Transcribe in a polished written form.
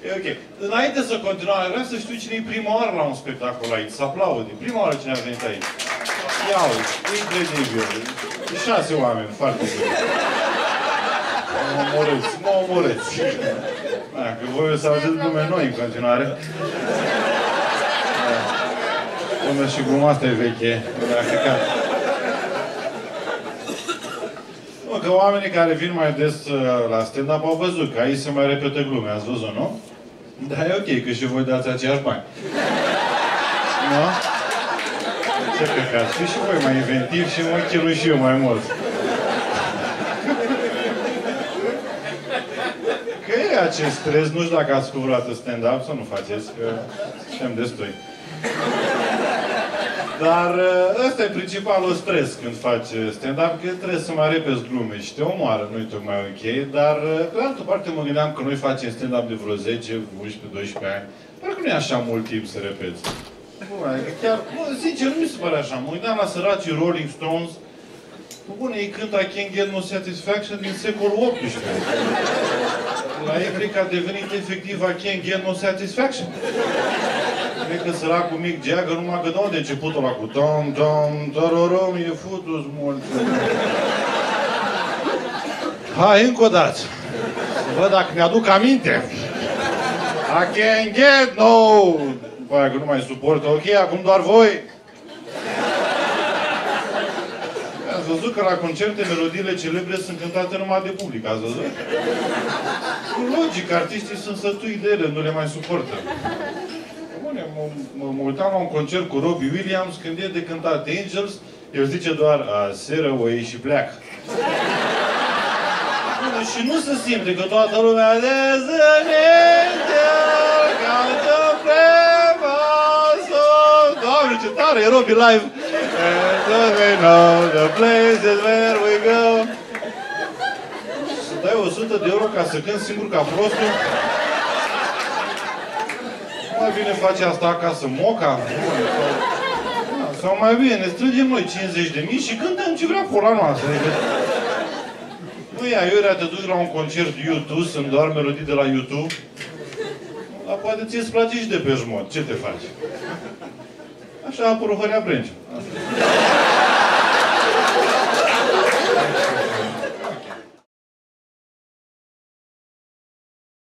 E ok. Înainte să continuăm, vreau să știu cine e prima oară la un spectacol aici. Să aplaude. Prima oară cine a venit aici. Ia uite, incredibil. 6 oameni, foarte bine. Mă omorâți. Dacă voi o să auziți glume noi în continuare. Până și gluma asta e veche. Că oamenii care vin mai des la stand-up au văzut că aici se mai repetă glume. Ați văzut, nu? Dar e ok, că și voi dați aceiași bani. Nu? Ce căcat. Și voi mai inventiv și mă chelui și eu mai mult. Că e acest stres. Nu știu dacă ați făcut vreodată stand-up să nu faceți, că suntem destui. Dar ăsta e principalul stres când faci stand-up, că trebuie să mai repezi glume și te omoară, nu-i tocmai ok, dar pe de altă parte mă gândeam că noi facem stand-up de vreo 10, 11, 12 ani, parcă nu e așa mult timp să repeți. Adică chiar, sincer, nu mi se pare așa. Mă gândeam la săracii Rolling Stones, bune, ei cântă I Can't Get No Satisfaction din secolul XVIII. La ei cred că a devenit efectiv I Can't Get No Satisfaction. Cred că săracul Mick Jagger numai că de începutul ăla cu tom, tom, tororom, e futus mult. Hai, încă o dată. Să văd dacă mi-aduc aminte. I can't get no... Băi, că nu mai suportă. Ok, acum doar voi. Ați văzut că la concerte melodiile celebre sunt cântate numai de public, ați văzut? Logic, artiștii sunt sătui de ele, nu le mai suportă. Bune, mă uitam la un concert cu Robbie Williams, când e de cântat Angels, el zice doar, aseră o iei și pleacă. Bune, și nu se simte că toată lumea There's an angel, cantă Doamne, ce tare, e Robbie live! And they know the places where we go. Să dai 100 de euro ca să cânt singur ca prostul? Mai bine face asta acasă moca? Sau mai bine, ne strângem noi 50.000 și cântăm ce vrea pula noastră. Nu e aiurea, te duci la un concert YouTube, să-mi doar melodii de la YouTube. Dar poate ție-ți place și de pe jmot. Ce te faci? Așa a apărut Horea Brenciu.